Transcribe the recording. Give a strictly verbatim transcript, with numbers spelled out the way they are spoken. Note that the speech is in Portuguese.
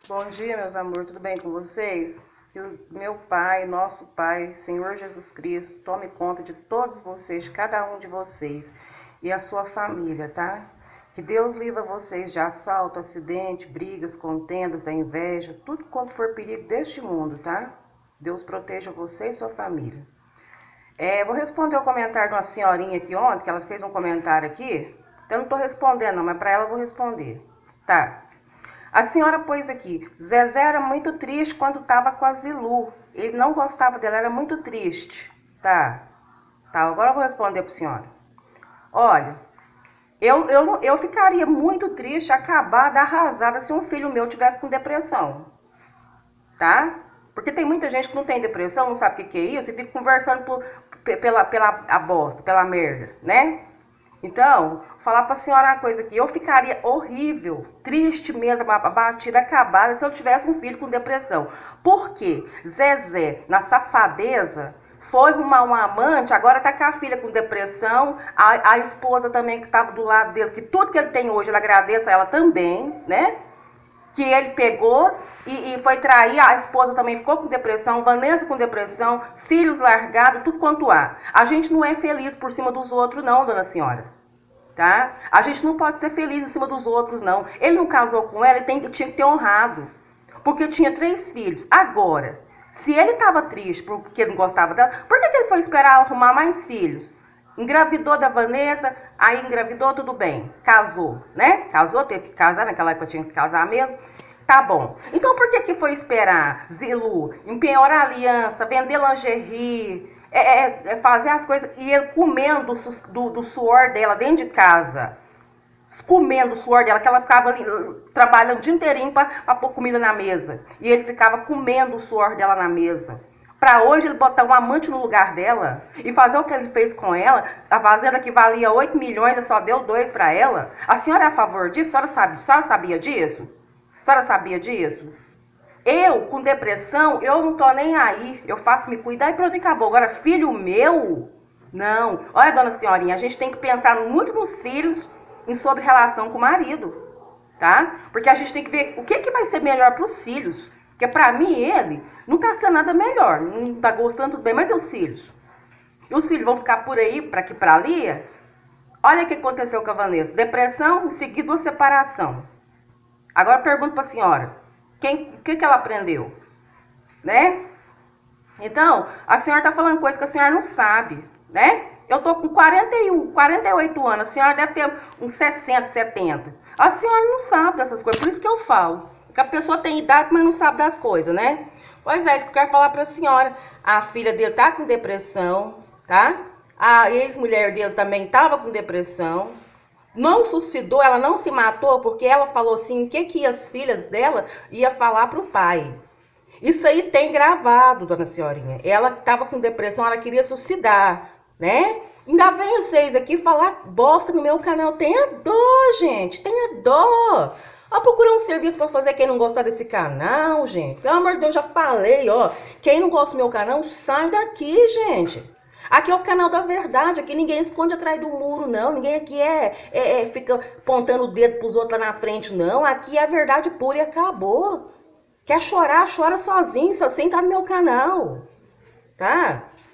Bom dia, meus amores, tudo bem com vocês? Que o meu Pai, nosso Pai, Senhor Jesus Cristo, tome conta de todos vocês, de cada um de vocês e a sua família, tá? Que Deus livre vocês de assalto, acidente, brigas, contendas, da inveja, tudo quanto for perigo deste mundo, tá? Deus proteja você e sua família. É, vou responder o comentário de uma senhorinha aqui ontem, que ela fez um comentário aqui. Então eu não tô respondendo não, mas para ela eu vou responder. Tá. A senhora pôs aqui, Zezé era muito triste quando estava com a Zilu. Ele não gostava dela, era muito triste. Tá. Tá, agora eu vou responder para a senhora. Olha, eu, eu, eu ficaria muito triste, acabada, arrasada, se um filho meu tivesse com depressão. Tá? Porque tem muita gente que não tem depressão, não sabe o que, que é isso, e fica conversando por, pela, pela a bosta, pela merda, né? Então, falar pra senhora uma coisa aqui, eu ficaria horrível, triste mesmo, abatida, acabada, se eu tivesse um filho com depressão. Por quê? Zezé, na safadeza, foi arrumar um amante, agora tá com a filha com depressão, a, a esposa também que tava do lado dele, que tudo que ele tem hoje, ele agradece a ela também, né? Que ele pegou e, e foi trair, a esposa também ficou com depressão, Vanessa com depressão, filhos largados, tudo quanto há. A gente não é feliz por cima dos outros não, dona senhora, tá? A gente não pode ser feliz em cima dos outros não. Ele não casou com ela, ele tem, tinha que ter honrado, porque tinha três filhos. Agora, se ele estava triste porque não gostava dela, por que, que ele foi esperar arrumar mais filhos? Engravidou da Vanessa, aí engravidou, tudo bem, casou, né? Casou, teve que casar, naquela época tinha que casar mesmo. Tá bom. Então por que que foi esperar Zilu empenhorar aliança, vender lingerie, é, é, é fazer as coisas, e ele comendo do, do suor dela dentro de casa, comendo o suor dela, que ela ficava ali, trabalhando o dia inteirinho para pôr comida na mesa, e ele ficava comendo o suor dela na mesa. Pra hoje ele botar um amante no lugar dela e fazer o que ele fez com ela, a fazenda que valia oito milhões e só deu dois pra ela. A senhora é a favor disso? A senhora, sabe, a senhora sabia disso? A senhora sabia disso? Eu, com depressão, eu não tô nem aí. Eu faço me cuidar e pronto, acabou. Agora, filho meu? Não. Olha, dona senhorinha, a gente tem que pensar muito nos filhos e sobre relação com o marido, tá? Porque a gente tem que ver o que, que vai ser melhor pros filhos. Porque pra mim, ele não tá sendo nada melhor, não tá gostando tudo bem, mas e os filhos? E os filhos vão ficar por aí, pra aqui, pra ali? Olha o que aconteceu com a Vanessa. Depressão, em seguida uma separação. Agora eu pergunto pra senhora, quem, o que, que ela aprendeu? Né? Então, a senhora tá falando coisa que a senhora não sabe, né? Eu tô com quarenta e um, quarenta e oito anos, a senhora deve ter uns sessenta, setenta. A senhora não sabe dessas coisas, por isso que eu falo. Que a pessoa tem idade, mas não sabe das coisas, né? Pois é, isso que eu quero falar pra senhora. A filha dele tá com depressão, tá? A ex-mulher dele também tava com depressão. Não suicidou, ela não se matou, porque ela falou assim, o que que as filhas dela ia falar pro pai. Isso aí tem gravado, dona senhorinha. Ela tava com depressão, ela queria suicidar, né? Ainda vem vocês aqui falar bosta no meu canal. Tenha dó, gente, tenha dó. Ó, procura um serviço pra fazer quem não gostar desse canal, gente. Pelo amor de Deus, já falei, ó. Quem não gosta do meu canal, sai daqui, gente. Aqui é o canal da verdade, aqui ninguém esconde atrás do muro, não. Ninguém aqui é, é, é fica apontando o dedo pros outros lá na frente, não. Aqui é a verdade pura e acabou. Quer chorar, chora sozinho, só sem entrar no meu canal, tá?